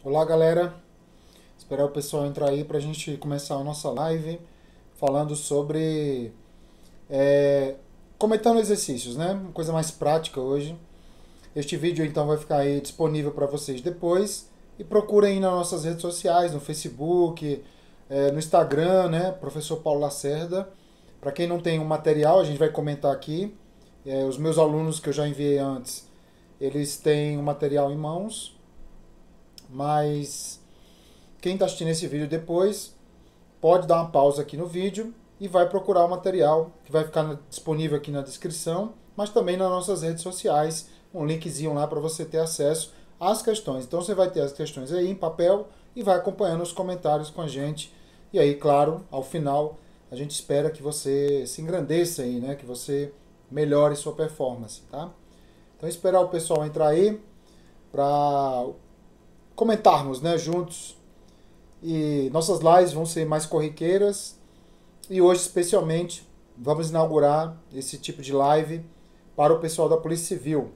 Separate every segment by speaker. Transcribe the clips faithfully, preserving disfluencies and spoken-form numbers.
Speaker 1: Olá, galera. Esperar o pessoal entrar aí para a gente começar a nossa live falando sobre é, comentando exercícios, né? Uma coisa mais prática hoje. Este vídeo então vai ficar aí disponível para vocês depois e procurem aí nas nossas redes sociais, no Facebook, é, no Instagram, né? Professor Paulo Lacerda. Para quem não tem um material, a gente vai comentar aqui. É, os meus alunos que eu já enviei antes, eles têm um material em mãos, mas quem está assistindo esse vídeo depois pode dar uma pausa aqui no vídeo e vai procurar o material que vai ficar disponível aqui na descrição, mas também nas nossas redes sociais, um linkzinho lá para você ter acesso às questões. Então você vai ter as questões aí em papel e vai acompanhando os comentários com a gente. E aí, claro, ao final a gente espera que você se engrandeça aí, né? Que você melhore sua performance, tá? Então esperar o pessoal entrar aí para comentarmos, né, juntos. E nossas lives vão ser mais corriqueiras. E hoje, especialmente, vamos inaugurar esse tipo de live para o pessoal da Polícia Civil.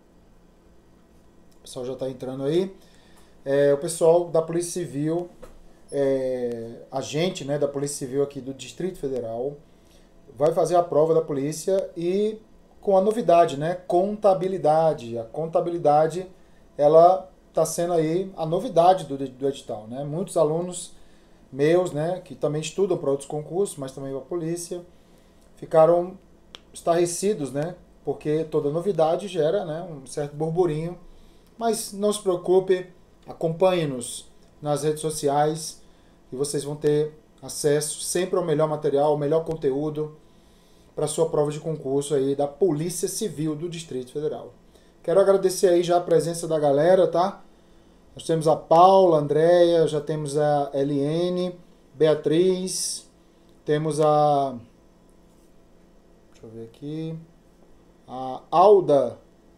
Speaker 1: O pessoal já está entrando aí. É, o pessoal da Polícia Civil, é, agente, né, da Polícia Civil aqui do Distrito Federal, vai fazer a prova da polícia e com a novidade, né, contabilidade. A contabilidade, ela está sendo aí a novidade do, do edital, né? Muitos alunos meus, né, que também estudam para outros concursos, mas também para a polícia, ficaram estarrecidos, né? Porque toda novidade gera, né, um certo burburinho. Mas não se preocupe, acompanhe-nos nas redes sociais e vocês vão ter acesso sempre ao melhor material, ao melhor conteúdo para a sua prova de concurso aí da Polícia Civil do Distrito Federal. Quero agradecer aí já a presença da galera, tá? Nós temos a Paula, a Andréia, já temos a Eliene, Beatriz, temos a... Deixa eu ver aqui... A Alda,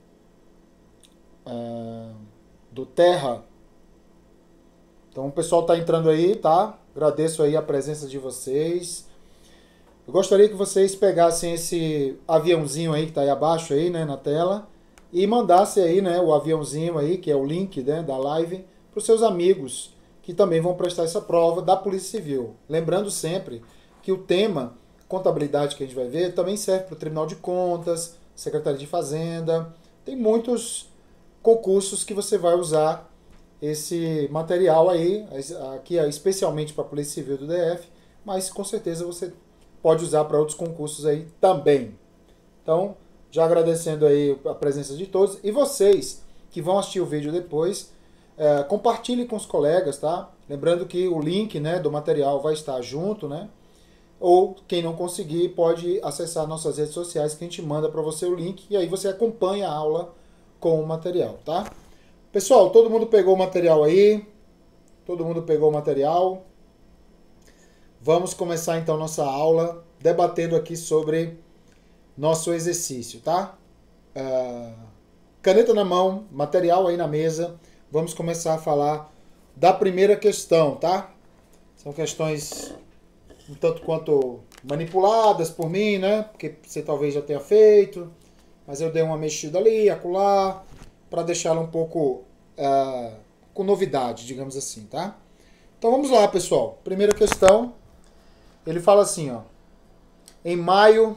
Speaker 1: é, do Terra. Então o pessoal tá entrando aí, tá? Agradeço aí a presença de vocês. Eu gostaria que vocês pegassem esse aviãozinho aí que tá aí abaixo aí, né, na tela, e mandassem aí, né, o aviãozinho aí, que é o link, né, da live, para os seus amigos que também vão prestar essa prova da Polícia Civil. Lembrando sempre que o tema contabilidade que a gente vai ver também serve para o Tribunal de Contas, Secretaria de Fazenda. Tem muitos concursos que você vai usar esse material aí, aqui é especialmente para a Polícia Civil do D F, mas com certeza você pode usar para outros concursos aí também. Então, já agradecendo aí a presença de todos. E vocês que vão assistir o vídeo depois, é, compartilhe com os colegas, tá? Lembrando que o link, né, do material vai estar junto, né? Ou quem não conseguir pode acessar nossas redes sociais que a gente manda para você o link e aí você acompanha a aula com o material, tá? Pessoal, todo mundo pegou o material aí? Todo mundo pegou o material? Vamos começar então nossa aula debatendo aqui sobre nosso exercício, tá? Uh, caneta na mão, material aí na mesa. Vamos começar a falar da primeira questão, tá? São questões um tanto quanto manipuladas por mim, né? Porque você talvez já tenha feito, mas eu dei uma mexida ali, acolá, para deixá-la um pouco uh, com novidade, digamos assim, tá? Então vamos lá, pessoal. Primeira questão, ele fala assim, ó. Em maio,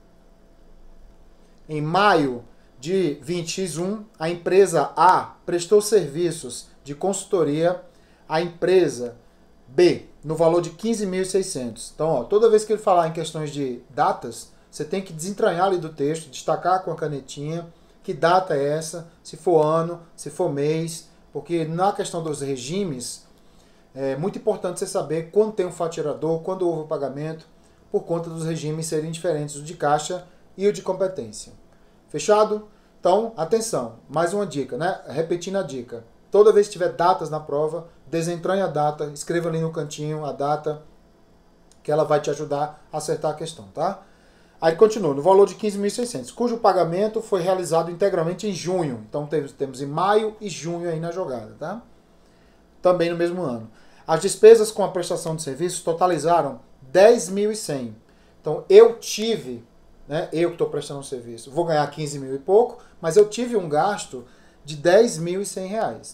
Speaker 1: em maio de vinte e um, a empresa A prestou serviços de consultoria à empresa B, no valor de quinze mil e seiscentos. Então, ó, toda vez que ele falar em questões de datas, você tem que desentranhar ali do texto, destacar com a canetinha que data é essa, se for ano, se for mês, porque na questão dos regimes, é muito importante você saber quando tem um faturador, quando houve o pagamento, por conta dos regimes serem diferentes, o de caixa e o de competência. Fechado? Então, atenção, mais uma dica, né? Repetindo a dica. Toda vez que tiver datas na prova, desentranhe a data, escreva ali no cantinho a data, que ela vai te ajudar a acertar a questão, tá? Aí continua, no valor de quinze mil e seiscentos, cujo pagamento foi realizado integralmente em junho. Então temos, temos em maio e junho aí na jogada, tá? Também no mesmo ano. As despesas com a prestação de serviços totalizaram dez mil e cem. Então eu tive, né, eu que estou prestando um serviço, vou ganhar quinze mil e pouco, mas eu tive um gasto de dez mil e cem reais, tá?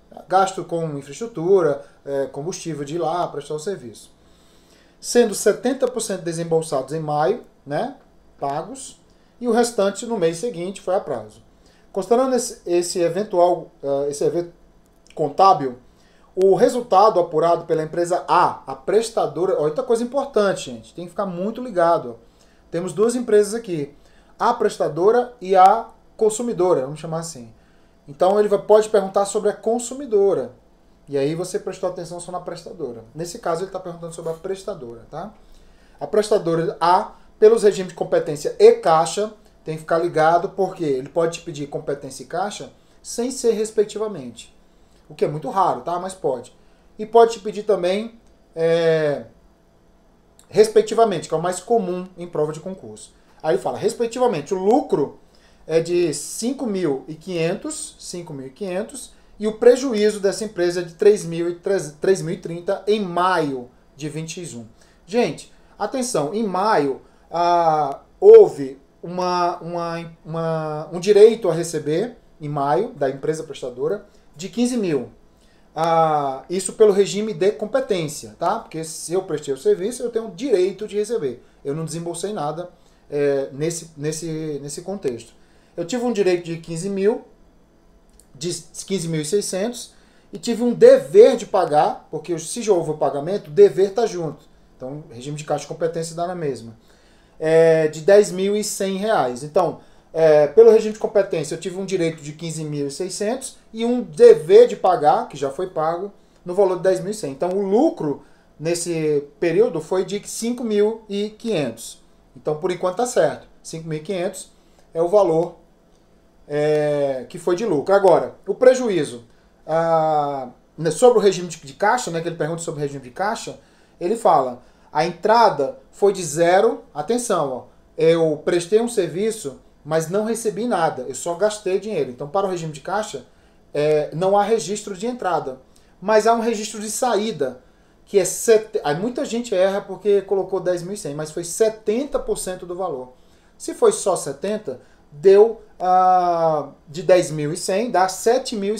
Speaker 1: Gasto com infraestrutura, é, combustível de ir lá, prestar o serviço. Sendo setenta por cento desembolsados em maio, né, pagos, e o restante no mês seguinte foi a prazo. Considerando esse, esse eventual uh, esse evento contábil, o resultado apurado pela empresa A, a prestadora, ó, outra coisa importante, gente, tem que ficar muito ligado. Temos duas empresas aqui, a prestadora e a consumidora, vamos chamar assim. Então ele vai, pode perguntar sobre a consumidora. E aí você prestou atenção só na prestadora. Nesse caso ele está perguntando sobre a prestadora, tá? A prestadora A, pelos regimes de competência e caixa, tem que ficar ligado porque ele pode te pedir competência e caixa sem ser respectivamente. O que é muito raro, tá? Mas pode. E pode te pedir também é, respectivamente, que é o mais comum em prova de concurso. Aí ele fala, respectivamente, o lucro é de cinco mil e quinhentos, cinco mil e quinhentos, e o prejuízo dessa empresa é de três mil e trinta em maio de vinte e um. Gente, atenção, em maio ah, houve uma, uma, uma, um direito a receber, em maio, da empresa prestadora, de quinze mil. Ah, isso pelo regime de competência, tá? Porque se eu prestei o serviço, eu tenho o direito de receber. Eu não desembolsei nada é, nesse, nesse, nesse contexto. Eu tive um direito de quinze mil, de quinze mil e seiscentos, e tive um dever de pagar, porque se já houve o pagamento, o dever está junto. Então, regime de caixa de competência dá na mesma. É, de dez mil e cem reais. Então, é, pelo regime de competência, eu tive um direito de quinze mil e seiscentos e um dever de pagar, que já foi pago, no valor de dez mil e cem. Então, o lucro nesse período foi de cinco mil e quinhentos. Então, por enquanto está certo. cinco mil e quinhentos é o valor é, que foi de lucro. Agora, o prejuízo ah, sobre o regime de, de caixa, né, que ele pergunta sobre o regime de caixa, ele fala, a entrada foi de zero, atenção, ó, eu prestei um serviço, mas não recebi nada, eu só gastei dinheiro. Então, para o regime de caixa, é, não há registro de entrada, mas há um registro de saída, que é... Set... Aí muita gente erra porque colocou dez mil e cem, mas foi setenta por cento do valor. Se foi só setenta por cento, deu ah, de dez mil e cem, dá sete mil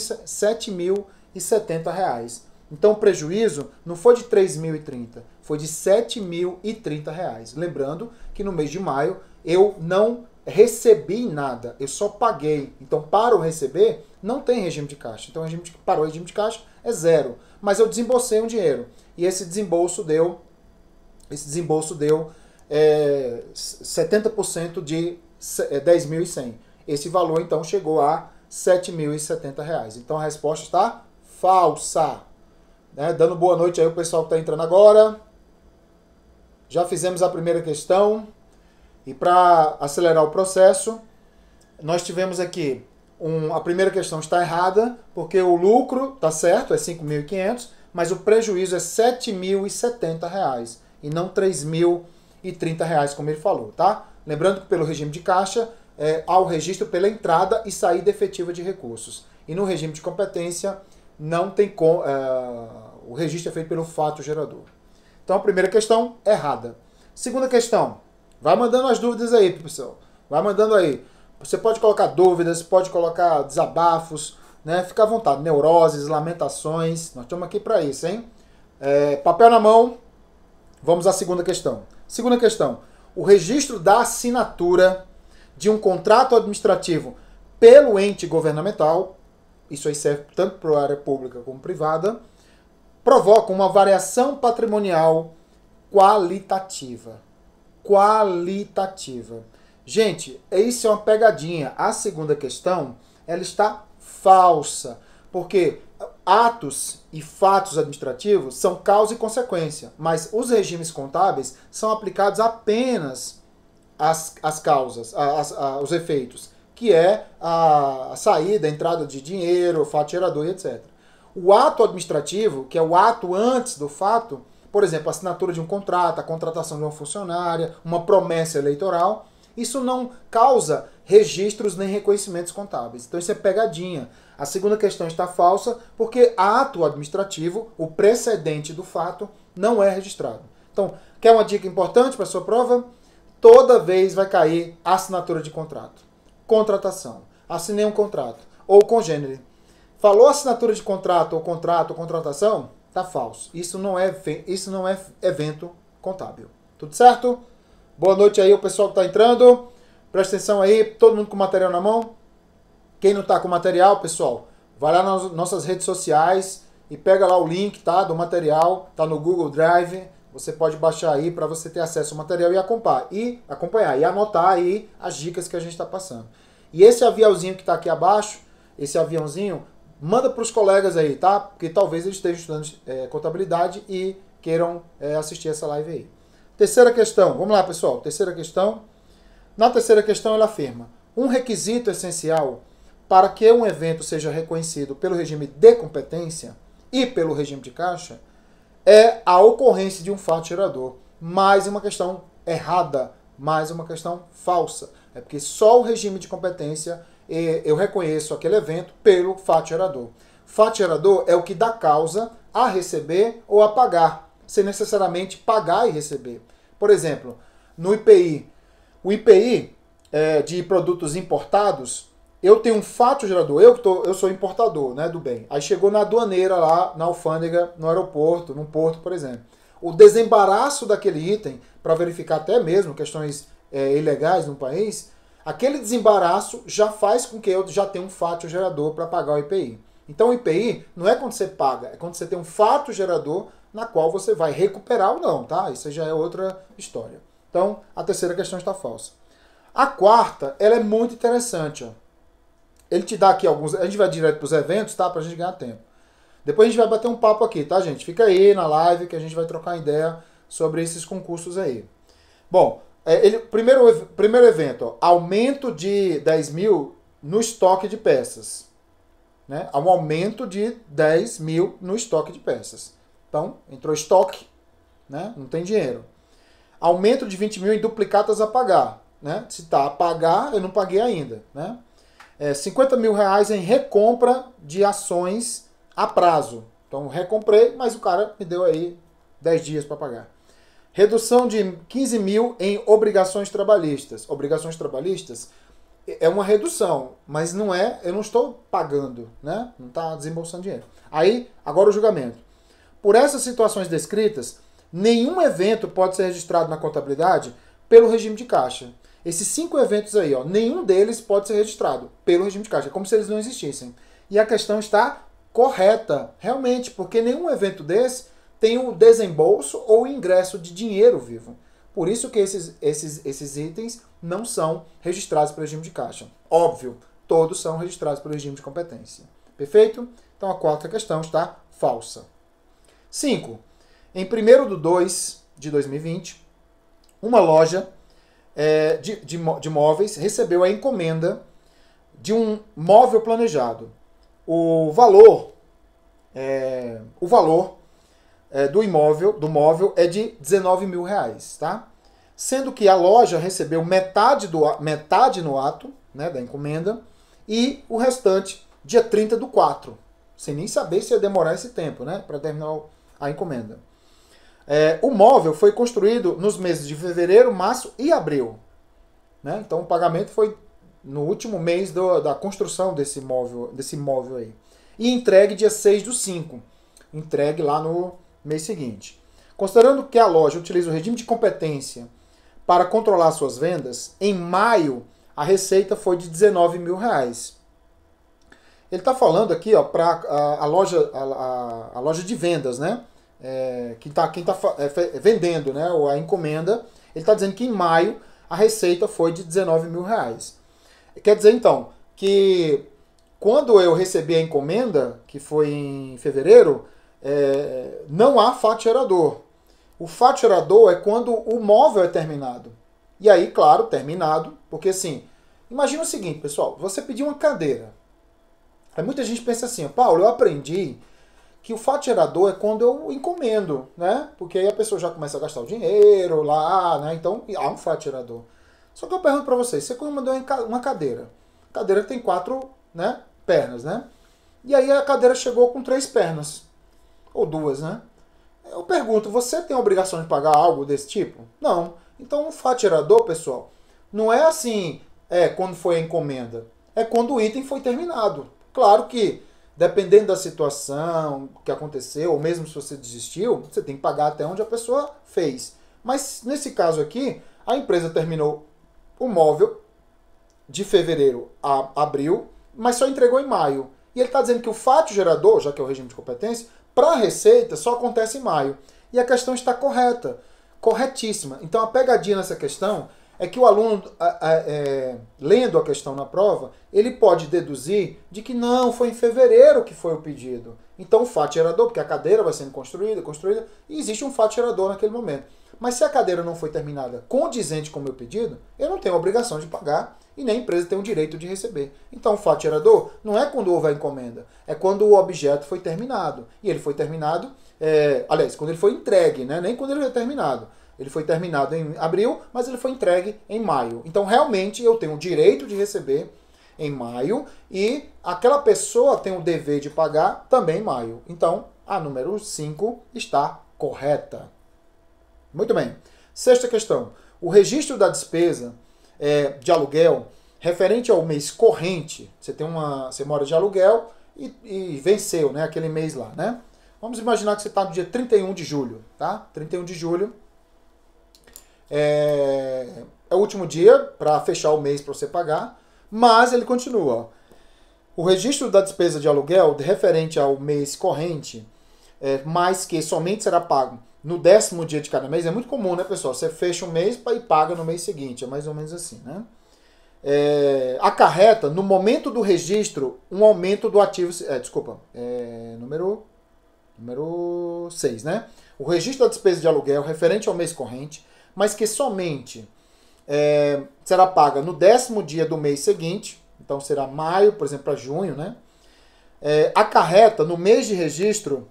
Speaker 1: e setenta reais. Então o prejuízo não foi de três mil e trinta, foi de sete mil e trinta reais. Lembrando que no mês de maio eu não recebi nada, eu só paguei. Então para o receber não tem regime de caixa. Então o regime de, para o regime de caixa é zero. Mas eu desembolsei um dinheiro. E esse desembolso deu, esse desembolso deu é, setenta por cento de dez mil e cem. Esse valor então chegou a sete mil e setenta reais. Então a resposta está falsa. Né? Dando boa noite aí o pessoal que está entrando agora. Já fizemos a primeira questão. E para acelerar o processo, nós tivemos aqui, um, a primeira questão está errada, porque o lucro está certo, é cinco mil e quinhentos, mas o prejuízo é sete mil e setenta reais, e não três mil e trinta reais, como ele falou, tá? Lembrando que pelo regime de caixa, é, há o registro pela entrada e saída efetiva de recursos. E no regime de competência, não tem com, é, o registro é feito pelo fato gerador. Então a primeira questão, errada. Segunda questão, vai mandando as dúvidas aí, pessoal. Vai mandando aí. Você pode colocar dúvidas, pode colocar desabafos, né? Fica à vontade. Neuroses, lamentações. Nós estamos aqui para isso, hein? É, papel na mão. Vamos à segunda questão. Segunda questão. O registro da assinatura de um contrato administrativo pelo ente governamental, isso aí serve tanto para a área pública como privada, provoca uma variação patrimonial qualitativa. Qualitativa. Gente, isso é uma pegadinha. A segunda questão, ela está falsa, porque atos e fatos administrativos são causa e consequência, mas os regimes contábeis são aplicados apenas às, às causas, às, aos efeitos, que é a, a saída, a entrada de dinheiro, o fato gerador e etcétera. O ato administrativo, que é o ato antes do fato, por exemplo, a assinatura de um contrato, a contratação de uma funcionária, uma promessa eleitoral, isso não causa registros nem reconhecimentos contábeis. Então isso é pegadinha. A segunda questão está falsa porque ato administrativo, o precedente do fato, não é registrado. Então, quer uma dica importante para a sua prova? Toda vez vai cair assinatura de contrato. Contratação. Assinei um contrato. Ou congênere. Falou assinatura de contrato, ou contrato, ou contratação, tá falso. Isso não é, isso não é evento contábil. Tudo certo? Boa noite aí, o pessoal que tá entrando. Presta atenção aí, todo mundo com material na mão. Quem não tá com material, pessoal, vai lá nas nossas redes sociais e pega lá o link, tá, do material, tá no Google Drive. Você pode baixar aí para você ter acesso ao material e acompanhar, e acompanhar, e anotar aí as dicas que a gente está passando. E esse aviãozinho que está aqui abaixo, esse aviãozinho, manda para os colegas aí, tá? Porque talvez eles estejam estudando é, contabilidade e queiram é, assistir essa live aí. Terceira questão, vamos lá, pessoal. Terceira questão. Na terceira questão, ela afirma: um requisito essencial para que um evento seja reconhecido pelo regime de competência e pelo regime de caixa é a ocorrência de um fato gerador. Mais uma questão errada, mais uma questão falsa. É porque só o regime de competência eu reconheço aquele evento pelo fato gerador. Fato gerador é o que dá causa a receber ou a pagar, sem necessariamente pagar e receber. Por exemplo, no I P I, o I P I é, de produtos importados, eu tenho um fato gerador, eu, tô, eu sou importador, né, do bem. Aí chegou na aduaneira lá, na alfândega, no aeroporto, num porto, por exemplo. O desembaraço daquele item, para verificar até mesmo questões é, ilegais no país, aquele desembaraço já faz com que eu já tenha um fato gerador para pagar o I P I. Então o I P I não é quando você paga, é quando você tem um fato gerador na qual você vai recuperar ou não, tá? Isso já é outra história. Então a terceira questão está falsa. A quarta, ela é muito interessante, ó. Ele te dá aqui alguns... A gente vai direto para os eventos, tá? Pra gente ganhar tempo. Depois a gente vai bater um papo aqui, tá, gente? Fica aí na live que a gente vai trocar ideia sobre esses concursos aí. Bom, é, ele, primeiro, primeiro evento, ó, aumento de dez mil no estoque de peças. Né? Há um aumento de dez mil no estoque de peças. Então, entrou estoque, né? Não tem dinheiro. Aumento de vinte mil em duplicatas a pagar. Né? Se está a pagar, eu não paguei ainda, né? É, cinquenta mil reais em recompra de ações a prazo. Então, recomprei, mas o cara me deu aí dez dias para pagar. Redução de quinze mil em obrigações trabalhistas. Obrigações trabalhistas é uma redução, mas não é, eu não estou pagando, né? Não está desembolsando dinheiro. Aí, agora o julgamento. Por essas situações descritas, nenhum evento pode ser registrado na contabilidade pelo regime de caixa. Esses cinco eventos aí, ó, nenhum deles pode ser registrado pelo regime de caixa. É como se eles não existissem. E a questão está correta, realmente, porque nenhum evento desse tem o desembolso ou o ingresso de dinheiro vivo. Por isso que esses, esses, esses itens não são registrados pelo regime de caixa. Óbvio, todos são registrados pelo regime de competência. Perfeito? Então a quarta questão está falsa. cinco. Em primeiro de dois de dois mil e vinte, uma loja É, de, de, de móveis recebeu a encomenda de um móvel planejado. O valor, é, o valor é, do imóvel, do móvel é de dezenove mil reais, tá? Sendo que a loja recebeu metade, do, metade no ato, né, da encomenda, e o restante dia trinta do quatro, sem nem saber se ia demorar esse tempo, né, para terminar a encomenda. É, o móvel foi construído nos meses de fevereiro, março e abril. Né? Então o pagamento foi no último mês do, da construção desse móvel, desse móvel aí. E entregue dia seis do cinco. Entregue lá no mês seguinte. Considerando que a loja utiliza o regime de competência para controlar suas vendas, em maio a receita foi de dezenove mil reais. Ele está falando aqui para a, a, loja, a, a, a loja de vendas, né? É, quem está quem tá, é, vendendo, né, ou a encomenda, ele está dizendo que em maio a receita foi de dezenove mil reais. Quer dizer, então, que quando eu recebi a encomenda, que foi em fevereiro, é, não há fato gerador. O fato gerador é quando o móvel é terminado. E aí, claro, terminado, porque assim, imagina o seguinte, pessoal, você pediu uma cadeira. Aí muita gente pensa assim, Paulo, eu aprendi que o fato gerador é quando eu encomendo, né? Porque aí a pessoa já começa a gastar o dinheiro lá, né? Então há um fato gerador. Só que eu pergunto para vocês, você encomendou uma cadeira. A cadeira tem quatro, né, pernas, né? E aí a cadeira chegou com três pernas. Ou duas, né? Eu pergunto, você tem a obrigação de pagar algo desse tipo? Não. Então o fato gerador, pessoal, não é assim, é quando foi a encomenda. É quando o item foi terminado. Claro que dependendo da situação que aconteceu, ou mesmo se você desistiu, você tem que pagar até onde a pessoa fez. Mas nesse caso aqui, a empresa terminou o móvel de fevereiro a abril, mas só entregou em maio. E ele está dizendo que o fato gerador, já que é o regime de competência, para a receita só acontece em maio. E a questão está correta, corretíssima. Então a pegadinha nessa questão é que o aluno, é, lendo a questão na prova, ele pode deduzir de que não, foi em fevereiro que foi o pedido. Então o fato gerador, porque a cadeira vai sendo construída, construída, e existe um fato gerador naquele momento. Mas se a cadeira não foi terminada condizente com o meu pedido, eu não tenho a obrigação de pagar e nem a empresa tem o direito de receber. Então o fato gerador não é quando houve a encomenda, é quando o objeto foi terminado. E ele foi terminado, é, aliás, quando ele foi entregue, né? Nem quando ele foi terminado. Ele foi terminado em abril, mas ele foi entregue em maio. Então realmente eu tenho o direito de receber em maio e aquela pessoa tem o dever de pagar também em maio. Então a número cinco está correta. Muito bem. Sexta questão. O registro da despesa é, de aluguel referente ao mês corrente. Você tem uma, você mora de aluguel e, e venceu, né, aquele mês lá, né? Vamos imaginar que você está no dia trinta e um de julho, tá? trinta e um de julho é, é o último dia para fechar o mês para você pagar, mas ele continua. Ó. O registro da despesa de aluguel referente ao mês corrente, é, mas que somente será pago no décimo dia de cada mês, é muito comum, né, pessoal? Você fecha um mês e paga no mês seguinte, é mais ou menos assim, né? É, acarreta, no momento do registro, um aumento do ativo... É, desculpa, é, número, número seis, né? O registro da despesa de aluguel referente ao mês corrente, mas que somente é, será paga no décimo dia do mês seguinte, então será maio, por exemplo, para junho, né? É, acarreta, no mês de registro...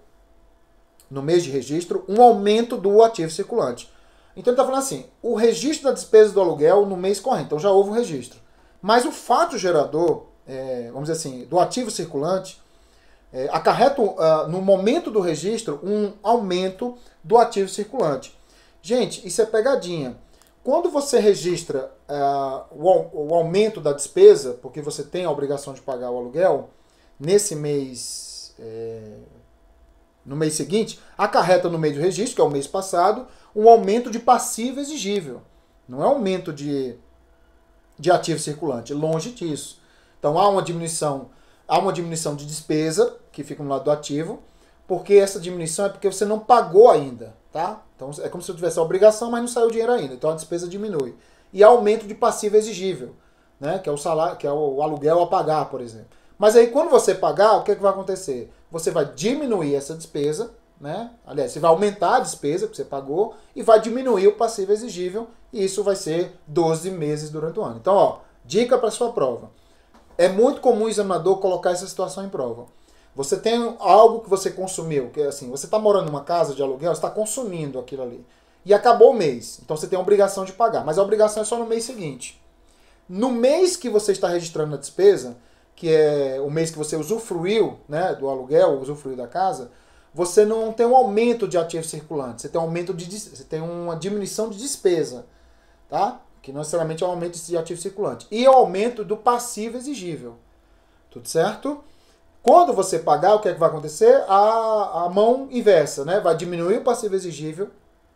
Speaker 1: no mês de registro, um aumento do ativo circulante. Então ele está falando assim, o registro da despesa do aluguel no mês corrente, então já houve um registro. Mas o fato gerador, é, vamos dizer assim, do ativo circulante, é, acarreta uh, no momento do registro um aumento do ativo circulante. Gente, isso é pegadinha. Quando você registra uh, o, o aumento da despesa, porque você tem a obrigação de pagar o aluguel, nesse mês... É, no mês seguinte, acarreta no mês do registro, que é o mês passado, um aumento de passivo exigível. Não é aumento de, de ativo circulante, longe disso. Então há uma diminuição, há uma diminuição de despesa, que fica no lado do ativo, porque essa diminuição é porque você não pagou ainda, tá? Então é como se eu tivesse a obrigação, mas não saiu o dinheiro ainda, então a despesa diminui. E há aumento de passivo exigível, né? Que é o salário, que é o aluguel a pagar, por exemplo. Mas aí quando você pagar, o que, é que vai acontecer? Você vai diminuir essa despesa, né? Aliás, você vai aumentar a despesa que você pagou e vai diminuir o passivo exigível, e isso vai ser doze meses durante o ano. Então, ó, dica para sua prova. É muito comum o examinador colocar essa situação em prova. Você tem algo que você consumiu, que é assim, você está morando numa casa de aluguel, você está consumindo aquilo ali. E acabou o mês, então você tem a obrigação de pagar, mas a obrigação é só no mês seguinte. No mês que você está registrando a despesa, que é o mês que você usufruiu, né, do aluguel, usufruiu da casa, você não tem um aumento de ativo circulante, você tem um aumento de você tem uma diminuição de despesa, tá? Que não necessariamente é um aumento de ativo circulante. E é o aumento do passivo exigível. Tudo certo? Quando você pagar, o que é que vai acontecer? A, a mão inversa, né? Vai diminuir o passivo exigível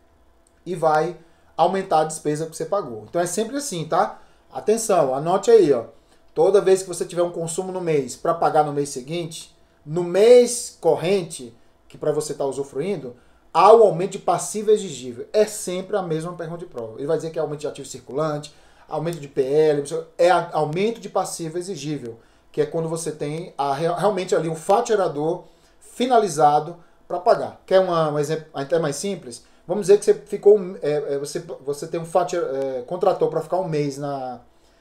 Speaker 1: e vai aumentar a despesa que você pagou. Então é sempre assim, tá? Atenção, anote aí, ó. Toda vez que você tiver um consumo no mês para pagar no mês seguinte, no mês corrente, que para você estar usufruindo, há o aumento de passivo exigível. É sempre a mesma pergunta de prova. Ele vai dizer que é aumento de ativo circulante, aumento de P L, é aumento de passivo exigível, que é quando você tem a, realmente ali um fato gerador finalizado para pagar. Quer uma, um exemplo até mais simples? Vamos dizer que você ficou, é, você, você tem um fato, é, contratou para ficar um mês na,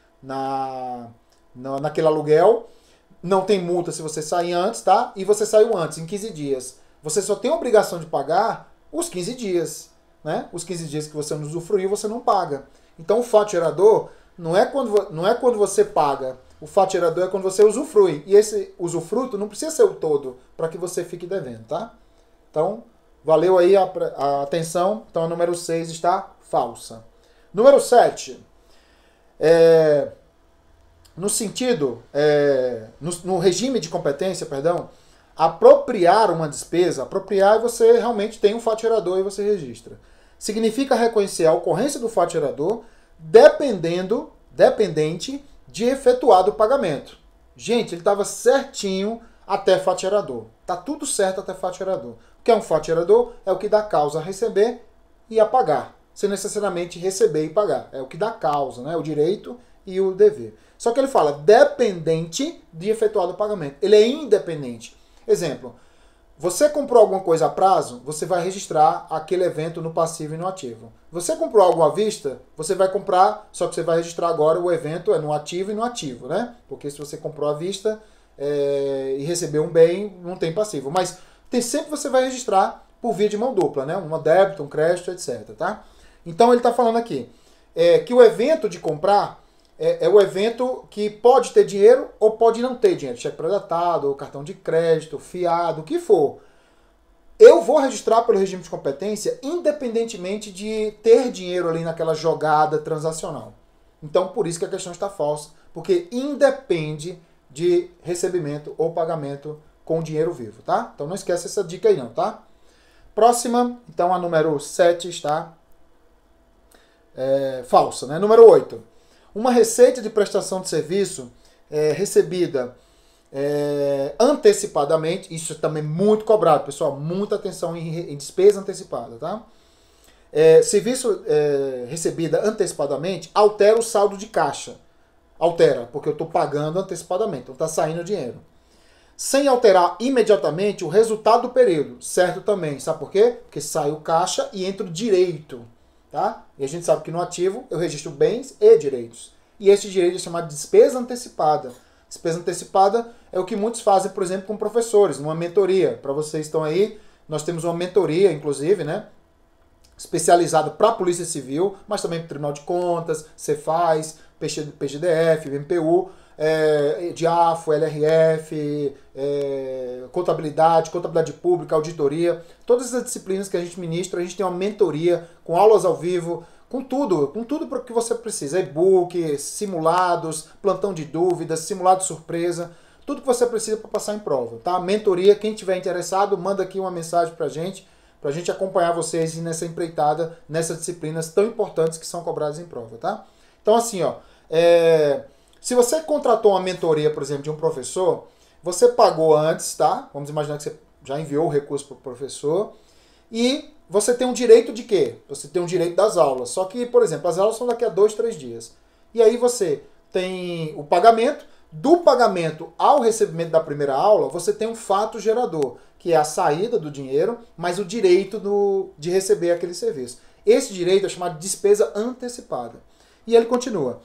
Speaker 1: na, na, naquele aluguel, não tem multa se você sair antes, tá? E você saiu antes, em quinze dias. Você só tem a obrigação de pagar os quinze dias, né? Os quinze dias que você não usufruiu, você não paga. Então o fato gerador não é quando, não é quando você paga, o fato gerador é quando você usufrui. E esse usufruto não precisa ser o todo para que você fique devendo, tá? Então, valeu aí a, a atenção. Então a número seis está falsa. Número sete. É, no sentido, é, no, no regime de competência, perdão, apropriar uma despesa, apropriar você realmente tem um fato gerador e você registra. Significa reconhecer a ocorrência do fato gerador dependendo, dependente de efetuado o pagamento. Gente, ele estava certinho até fato gerador. Tá tudo certo até fato gerador. O que é um fato gerador? É o que dá causa a receber e a pagar, sem necessariamente receber e pagar. É o que dá causa, né? O direito e o dever. Só que ele fala dependente de efetuado o pagamento. Ele é independente. Exemplo, você comprou alguma coisa a prazo, você vai registrar aquele evento no passivo e no ativo. Você comprou algo à vista, você vai comprar, só que você vai registrar agora o evento é no ativo e no ativo, né? Porque se você comprou à vista é, e recebeu um bem, não tem passivo. Mas tem, sempre você vai registrar por via de mão dupla, né? Um débito, um crédito, etcétera. Tá? Então ele está falando aqui é, que o evento de comprar É, é o evento que pode ter dinheiro ou pode não ter dinheiro. Cheque pré-datado, cartão de crédito, fiado, o que for. Eu vou registrar pelo regime de competência independentemente de ter dinheiro ali naquela jogada transacional. Então, por isso que a questão está falsa. Porque independe de recebimento ou pagamento com dinheiro vivo, tá? Então não esquece essa dica aí não, tá? Próxima, então a número sete está é, falsa, né? Número oito. Uma receita de prestação de serviço é, recebida é, antecipadamente, isso é também muito cobrado, pessoal, muita atenção em, em despesa antecipada, tá? É, serviço é, recebida antecipadamente altera o saldo de caixa. Altera, porque eu estou pagando antecipadamente, então está saindo dinheiro. Sem alterar imediatamente o resultado do período, certo também, sabe por quê? Porque sai o caixa e entra o direito. Tá? E a gente sabe que no ativo eu registro bens e direitos. E esse direito é chamado de despesa antecipada. Despesa antecipada é o que muitos fazem, por exemplo, com professores, numa mentoria. Para vocês que estão aí, nós temos uma mentoria, inclusive, né, especializada para a Polícia Civil, mas também para o Tribunal de Contas, Cefaz, P G D F, M P U, é, DIAFO, L R F, é, contabilidade, contabilidade pública, auditoria, todas essas disciplinas que a gente ministra, a gente tem uma mentoria com aulas ao vivo, com tudo, com tudo para o que você precisa, e-book, simulados, plantão de dúvidas, simulado surpresa, tudo que você precisa para passar em prova, tá? Mentoria, quem tiver interessado, manda aqui uma mensagem para a gente, para a gente acompanhar vocês nessa empreitada, nessas disciplinas tão importantes que são cobradas em prova, tá? Então assim, ó, é... se você contratou uma mentoria, por exemplo, de um professor, você pagou antes, tá? Vamos imaginar que você já enviou o recurso para o professor e você tem um direito de quê? Você tem um direito das aulas. Só que, por exemplo, as aulas são daqui a dois, três dias. E aí você tem o pagamento. Do pagamento ao recebimento da primeira aula, você tem um fato gerador, que é a saída do dinheiro, mas o direito do, de receber aquele serviço. Esse direito é chamado de despesa antecipada. E ele continua.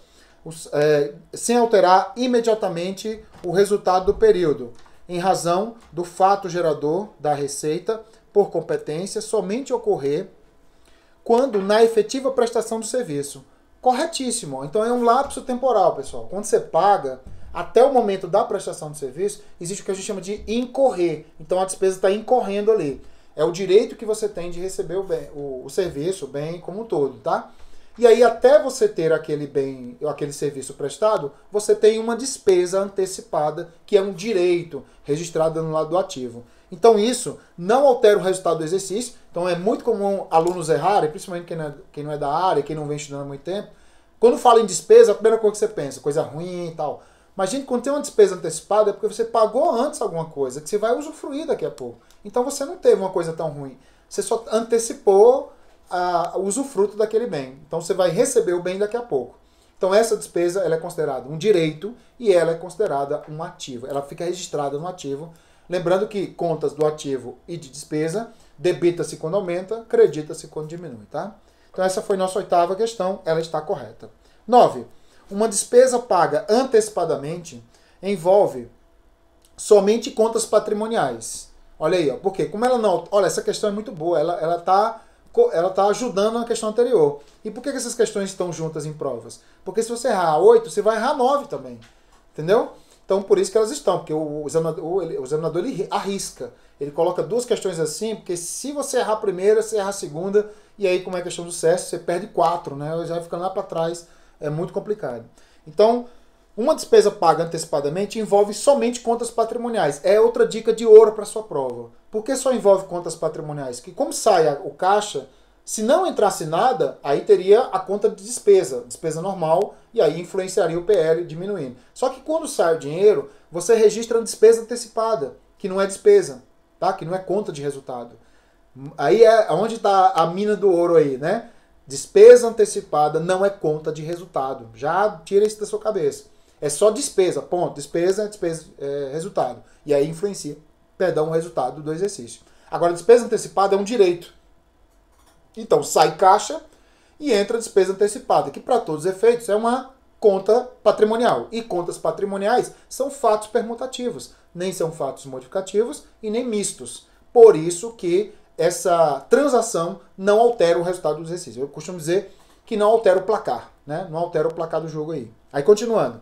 Speaker 1: É, sem alterar imediatamente o resultado do período, em razão do fato gerador da receita por competência somente ocorrer quando na efetiva prestação do serviço. Corretíssimo. Então é um lapso temporal, pessoal. Quando você paga, até o momento da prestação do serviço, existe o que a gente chama de incorrer. Então a despesa está incorrendo ali. É o direito que você tem de receber o, bem, o, o serviço, o bem como um todo, tá? E aí, até você ter aquele bem, aquele serviço prestado, você tem uma despesa antecipada, que é um direito registrado no lado do ativo. Então, isso não altera o resultado do exercício. Então, é muito comum alunos errarem, principalmente quem não é, quem não é da área, quem não vem estudando há muito tempo. Quando fala em despesa, a primeira coisa que você pensa, coisa ruim e tal. Mas, gente, quando tem uma despesa antecipada, é porque você pagou antes alguma coisa, que você vai usufruir daqui a pouco. Então, você não teve uma coisa tão ruim. Você só antecipou o usufruto daquele bem. Então você vai receber o bem daqui a pouco. Então essa despesa ela é considerada um direito e ela é considerada um ativo. Ela fica registrada no ativo. Lembrando que contas do ativo e de despesa debita-se quando aumenta, credita-se quando diminui. Tá? Então essa foi nossa oitava questão, ela está correta. nove. Uma despesa paga antecipadamente envolve somente contas patrimoniais. Olha aí, ó, porque como ela não... Olha, essa questão é muito boa, ela ela está... ela está ajudando na questão anterior. E por que essas questões estão juntas em provas? Porque se você errar oito, você vai errar nove também. Entendeu? Então, por isso que elas estão. Porque o examinador, o examinador ele arrisca. Ele coloca duas questões assim, porque se você errar a primeira, você erra a segunda, e aí, como é a questão do C E S, você perde quatro, né? Já vai ficando lá para trás. É muito complicado. Então, Uma despesa paga antecipadamente envolve somente contas patrimoniais. É outra dica de ouro para sua prova. Por que só envolve contas patrimoniais? Que como sai o caixa, se não entrasse nada, aí teria a conta de despesa, despesa normal, e aí influenciaria o P L diminuindo. Só que quando sai o dinheiro, você registra a despesa antecipada, que não é despesa, tá? Que não é conta de resultado. Aí é onde está a mina do ouro aí, né? Despesa antecipada não é conta de resultado. Já tira isso da sua cabeça. É só despesa, ponto. Despesa é despesa, é resultado. E aí influencia, perdão, o resultado do exercício. Agora, despesa antecipada é um direito. Então, sai caixa e entra despesa antecipada, que para todos os efeitos é uma conta patrimonial. E contas patrimoniais são fatos permutativos. Nem são fatos modificativos e nem mistos. Por isso que essa transação não altera o resultado do exercício. Eu costumo dizer que não altera o placar, né? Não altera o placar do jogo aí. Aí, continuando.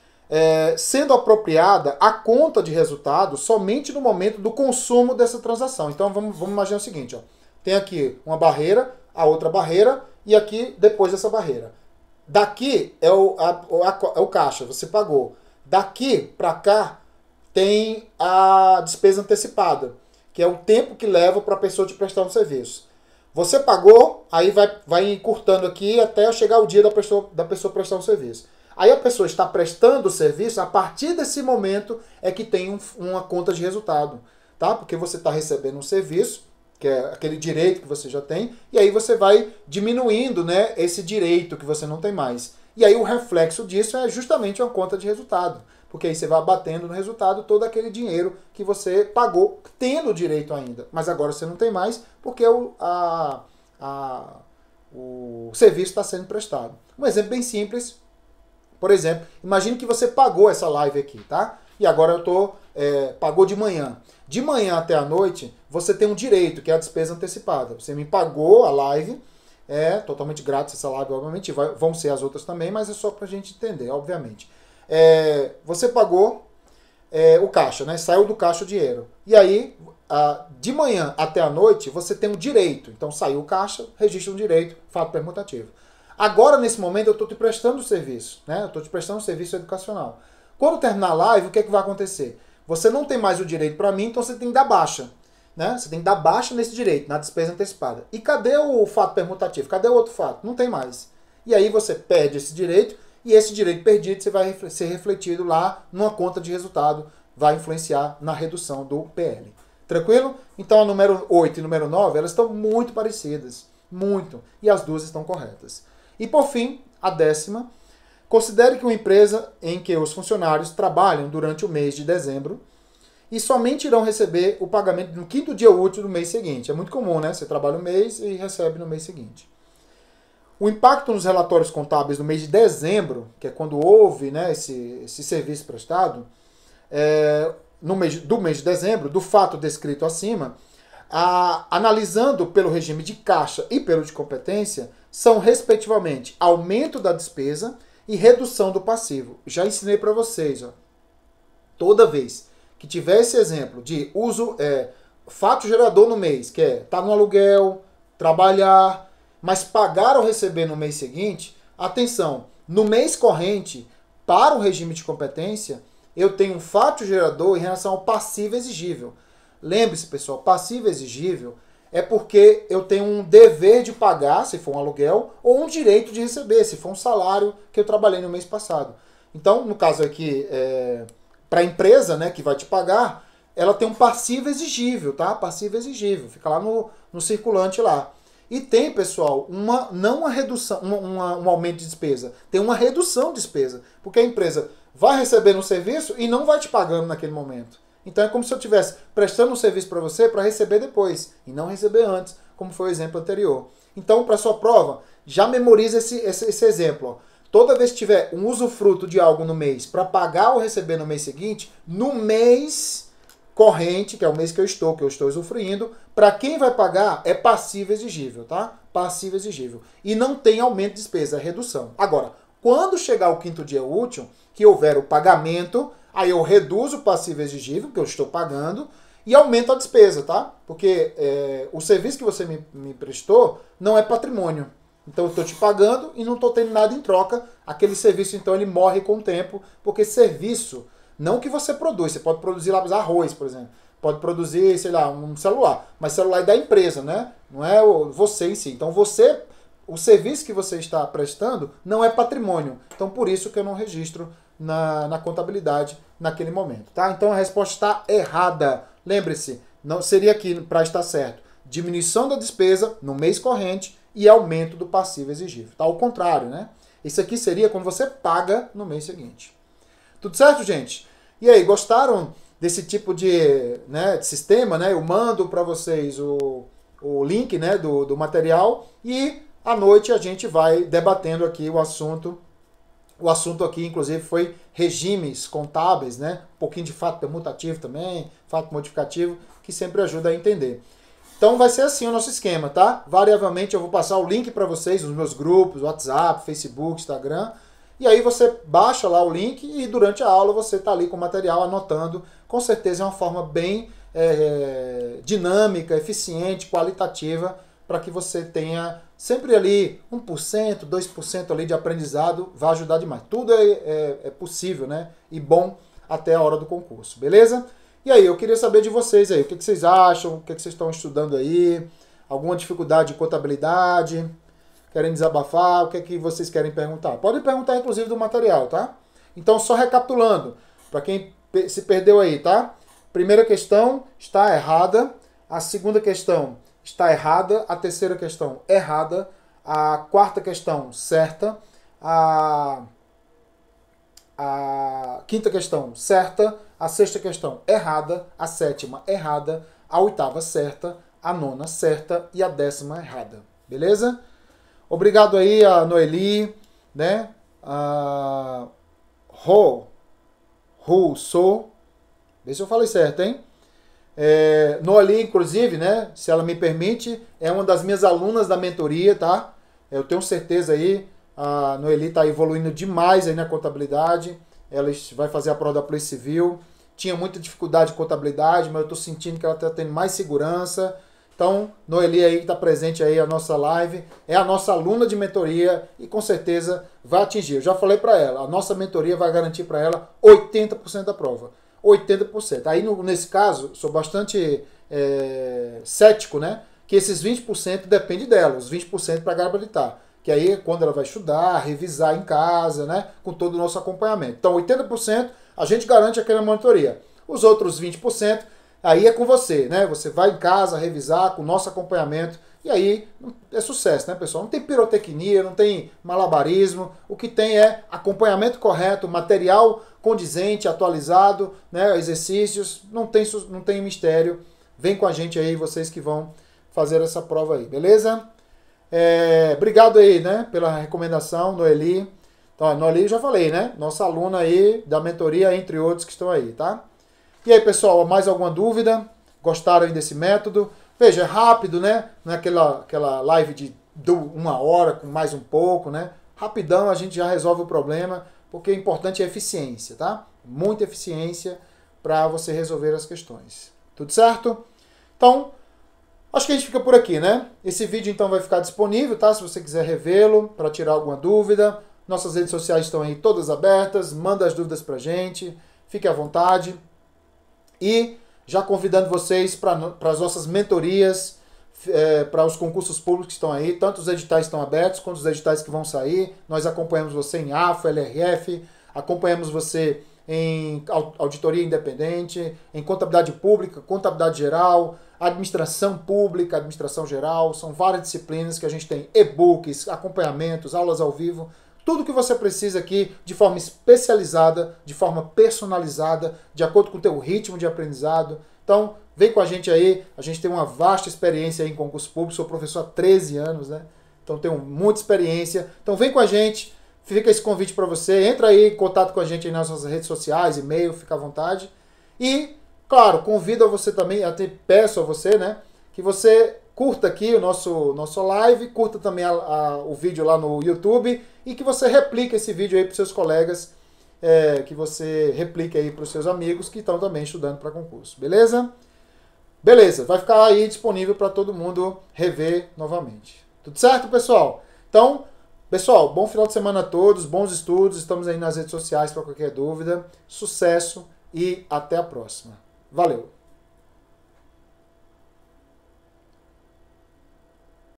Speaker 1: É, sendo apropriada a conta de resultado somente no momento do consumo dessa transação. Então, vamos, vamos imaginar o seguinte, ó. Tem aqui uma barreira, a outra barreira, e aqui depois dessa barreira. Daqui é o, a, a, é o caixa, você pagou. Daqui para cá tem a despesa antecipada, que é o tempo que leva para a pessoa te prestar um serviço. Você pagou, aí vai, vai encurtando aqui até chegar o dia da pessoa, da pessoa prestar um serviço. Aí a pessoa está prestando o serviço, a partir desse momento é que tem um, uma conta de resultado, tá? Porque você está recebendo um serviço, que é aquele direito que você já tem, e aí você vai diminuindo, né, esse direito que você não tem mais. E aí o reflexo disso é justamente uma conta de resultado, porque aí você vai abatendo no resultado todo aquele dinheiro que você pagou, tendo direito ainda, mas agora você não tem mais, porque o, a, a, o serviço está sendo prestado. Um exemplo bem simples, por exemplo, imagine que você pagou essa live aqui, tá? E agora eu tô, é, pagou de manhã. De manhã até a noite, você tem um direito, que é a despesa antecipada. Você me pagou a live, é totalmente grátis essa live, obviamente, vai, vão ser as outras também, mas é só pra gente entender, obviamente. É, você pagou é, o caixa, né? Saiu do caixa o dinheiro. E aí, a, de manhã até a noite, você tem um direito. Então, saiu o caixa, registra um direito, fato permutativo. Agora, nesse momento, eu estou te prestando o serviço, né? Eu estou te prestando um serviço educacional. Quando terminar a live, o que é que vai acontecer? Você não tem mais o direito para mim, então você tem que dar baixa, né? Você tem que dar baixa nesse direito, na despesa antecipada. E cadê o fato permutativo? Cadê o outro fato? Não tem mais. E aí você perde esse direito, e esse direito perdido você vai ser refletido lá numa conta de resultado, vai influenciar na redução do P L. Tranquilo? Então a número oito e número nove, elas estão muito parecidas. Muito. E as duas estão corretas. E por fim, a décima, considere que uma empresa em que os funcionários trabalham durante o mês de dezembro e somente irão receber o pagamento no quinto dia útil do mês seguinte. É muito comum, né? Você trabalha um mês e recebe no mês seguinte. O impacto nos relatórios contábeis no mês de dezembro, que é quando houve, né, esse, esse serviço prestado, é, no mês, do mês de dezembro, do fato descrito acima, a, analisando pelo regime de caixa e pelo de competência, são, respectivamente, aumento da despesa e redução do passivo. Já ensinei para vocês, ó, toda vez que tiver esse exemplo de uso, é, fato gerador no mês, que é estar tá no aluguel, trabalhar, mas pagar ou receber no mês seguinte, atenção, no mês corrente, para o regime de competência, eu tenho um fato gerador em relação ao passivo exigível. Lembre-se, pessoal, passivo exigível é porque eu tenho um dever de pagar, se for um aluguel, ou um direito de receber, se for um salário que eu trabalhei no mês passado. Então, no caso aqui, é, para a empresa, né, que vai te pagar, ela tem um passivo exigível, tá? Passivo exigível, fica lá no, no circulante lá. E tem, pessoal, uma, não uma redução, uma, uma, um aumento de despesa, tem uma redução de despesa, porque a empresa vai recebendo o serviço e não vai te pagando naquele momento. Então é como se eu estivesse prestando um serviço para você para receber depois, e não receber antes, como foi o exemplo anterior. Então, para sua prova, já memoriza esse, esse, esse exemplo. Ó. Toda vez que tiver um usufruto de algo no mês para pagar ou receber no mês seguinte, no mês corrente, que é o mês que eu estou, que eu estou usufruindo, para quem vai pagar é passivo exigível, tá? Passivo exigível. E não tem aumento de despesa, é redução. Agora, quando chegar o quinto dia útil, que houver o pagamento, aí eu reduzo o passivo exigível, que eu estou pagando, e aumento a despesa, tá? Porque é, o serviço que você me, me prestou não é patrimônio. Então eu estou te pagando e não estou tendo nada em troca. Aquele serviço, então, ele morre com o tempo, porque serviço, não que você produz, você pode produzir lá arroz, por exemplo. Pode produzir, sei lá, um celular. Mas celular é da empresa, né? Não é você em si. Então você, o serviço que você está prestando não é patrimônio. Então por isso que eu não registro na, na contabilidade naquele momento, tá? Então a resposta está errada. Lembre-se, não seria aqui para estar certo. Diminuição da despesa no mês corrente e aumento do passivo exigível. Tá ao contrário, né? Isso aqui seria quando você paga no mês seguinte. Tudo certo, gente? E aí, gostaram desse tipo de, né, de sistema, né? Eu mando para vocês o, o link, né, do, do material e à noite a gente vai debatendo aqui o assunto. O assunto aqui, inclusive, foi regimes contábeis, né? Um pouquinho de fato permutativo também, fato modificativo, que sempre ajuda a entender. Então vai ser assim o nosso esquema, tá? Variavelmente eu vou passar o link para vocês nos meus grupos, WhatsApp, Facebook, Instagram. E aí você baixa lá o link e durante a aula você está ali com o material anotando. Com certeza é uma forma bem é, dinâmica, eficiente, qualitativa, para que você tenha sempre ali um por cento, dois por cento ali de aprendizado, vai ajudar demais. Tudo é, é, é possível, né? E bom até a hora do concurso, beleza? E aí, eu queria saber de vocês aí, o que, que vocês acham, o que, que vocês estão estudando aí, alguma dificuldade de contabilidade, querem desabafar, o que, que vocês querem perguntar? Podem perguntar, inclusive, do material, tá? Então, só recapitulando, para quem se perdeu aí, tá? Primeira questão está errada, a segunda questão está errada, a terceira questão errada, a quarta questão certa, a, a quinta questão certa, a sexta questão errada, a sétima errada, a oitava certa, a nona certa e a décima errada. Beleza? Obrigado aí a Noeli, né? A Ro, Ru, So. Vê se eu falei certo, hein? É, Noeli, inclusive, né? Se ela me permite, é uma das minhas alunas da mentoria, tá? Eu tenho certeza aí, a Noeli está evoluindo demais aí na contabilidade. Ela vai fazer a prova da Polícia Civil. Tinha muita dificuldade de contabilidade, mas eu estou sentindo que ela está tendo mais segurança. Então, Noeli aí que está presente aí a nossa live, é a nossa aluna de mentoria e com certeza vai atingir. Eu já falei para ela, a nossa mentoria vai garantir para ela oitenta por cento da prova. oitenta por cento. Aí, no, nesse caso, sou bastante é, cético, né? Que esses vinte por cento depende dela, os vinte por cento para gabaritar. Que aí é quando ela vai estudar, revisar em casa, né? Com todo o nosso acompanhamento. Então, oitenta por cento a gente garante aqui na monitoria. Os outros vinte por cento, aí é com você, né? Você vai em casa revisar com o nosso acompanhamento. E aí é sucesso, né, pessoal? Não tem pirotecnia, não tem malabarismo. O que tem é acompanhamento correto, material condizente, atualizado, né? Exercícios. Não tem, não tem mistério. Vem com a gente aí, vocês que vão fazer essa prova aí, beleza? É, obrigado aí, né, pela recomendação, Noeli. Então, a Noeli eu já falei, né? Nossa aluna aí da mentoria, entre outros que estão aí, tá? E aí, pessoal, mais alguma dúvida? Gostaram aí desse método? Veja, é rápido, né? Não é aquela, aquela live de uma hora com mais um pouco, né? Rapidão a gente já resolve o problema, porque o importante é eficiência, tá? Muita eficiência para você resolver as questões. Tudo certo? Então, acho que a gente fica por aqui, né? Esse vídeo então vai ficar disponível, tá? Se você quiser revê-lo para tirar alguma dúvida. Nossas redes sociais estão aí todas abertas, manda as dúvidas pra gente, fique à vontade. E já convidando vocês para as nossas mentorias, é, para os concursos públicos que estão aí, tanto os editais estão abertos, quanto os editais que vão sair. Nós acompanhamos você em A F A, L R F, acompanhamos você em auditoria independente, em contabilidade pública, contabilidade geral, administração pública, administração geral. São várias disciplinas que a gente tem e-books, acompanhamentos, aulas ao vivo. Tudo que você precisa aqui de forma especializada, de forma personalizada, de acordo com o teu ritmo de aprendizado. Então, vem com a gente aí. A gente tem uma vasta experiência aí em concurso público. Sou professor há treze anos, né? Então, tenho muita experiência. Então, vem com a gente. Fica esse convite para você. Entra aí em contato com a gente aí nas nossas redes sociais, e-mail, fica à vontade. E, claro, convido a você também, até peço a você, né? Que você curta aqui o nosso, nosso live, curta também a, a, o vídeo lá no YouTube e que você replique esse vídeo aí para os seus colegas, é, que você replique aí para os seus amigos que estão também estudando para concurso, beleza? Beleza, vai ficar aí disponível para todo mundo rever novamente. Tudo certo, pessoal? Então, pessoal, bom final de semana a todos, bons estudos, estamos aí nas redes sociais para qualquer dúvida. Sucesso e até a próxima. Valeu!